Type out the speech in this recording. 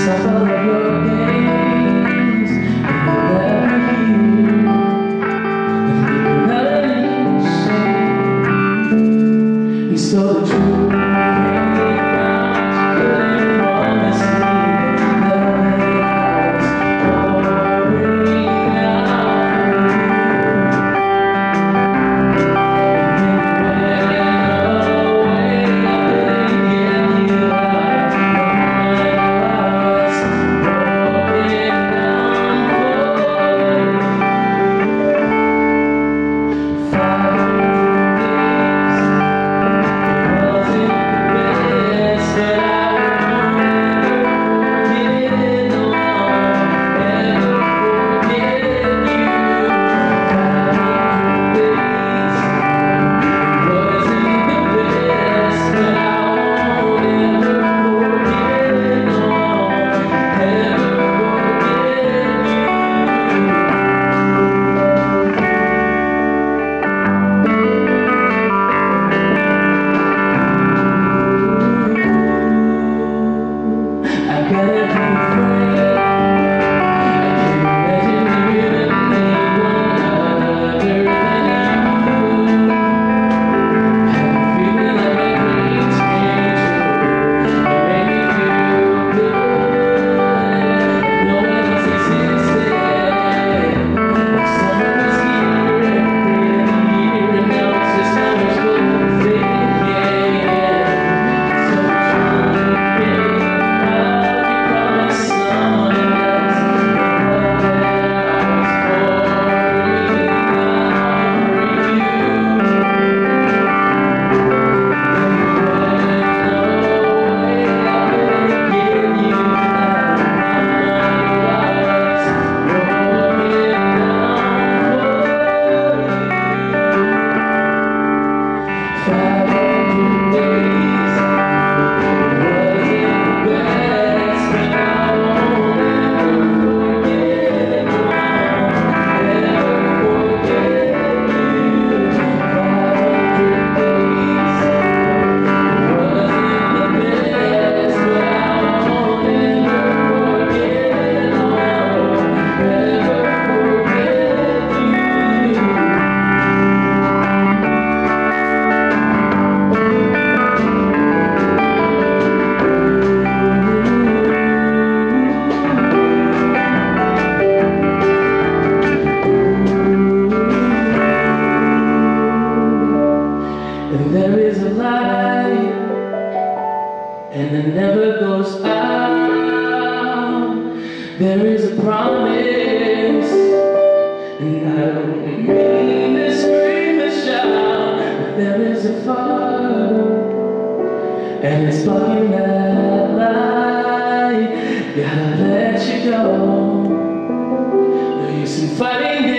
Suffer your pains, and you'll never heal. And you're running shame. He stole the truth, painted crowns, couldn't promise me the lights pouring out there is a light, and it never goes out. There is a promise, and I don't mean to scream and shout, but there is a fire, and it's blocking that light. Gotta let you go. No use in fighting.